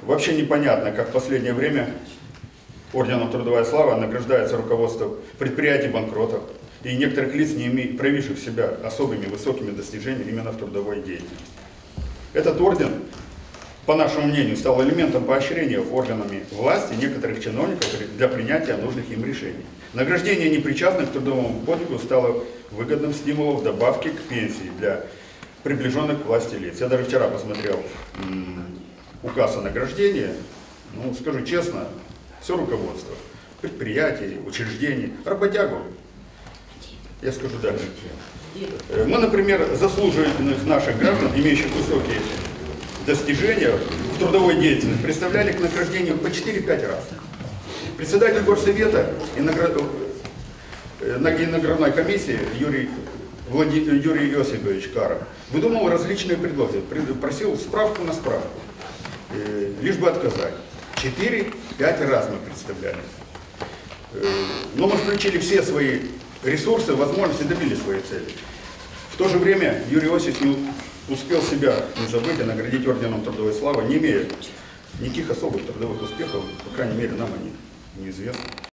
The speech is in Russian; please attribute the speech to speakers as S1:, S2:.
S1: Вообще непонятно, как в последнее время орденом «Трудовая слава» награждается руководство предприятий банкротов и некоторых лиц, проявивших себя особыми высокими достижениями именно в трудовой деятельности. Этот орден, по нашему мнению, стал элементом поощрения органами власти некоторых чиновников для принятия нужных им решений. Награждение непричастных к трудовому подвигу стало выгодным стимулом в добавке к пенсии для приближенных к власти лиц. Я даже вчера посмотрел указ о награждении, ну, скажу честно, все руководство, предприятий, учреждений, работягу, я скажу дальше. Мы, например, заслуженных наших граждан, имеющих высокие достижения в трудовой деятельности, представляли к награждению по 4-5 раз. Председатель горсовета и наградной комиссии Юрий Иосифович Каров выдумал различные предлоги, просил справку на справку, лишь бы отказать. 4-5 раз мы представляли. Но мы включили все свои ресурсы, возможности, добились своей цели. В то же время Юрий Иосифович не успел себя не забыть и наградить орденом Трудовой славы, не имея никаких особых трудовых успехов, по крайней мере, нам они неизвестны.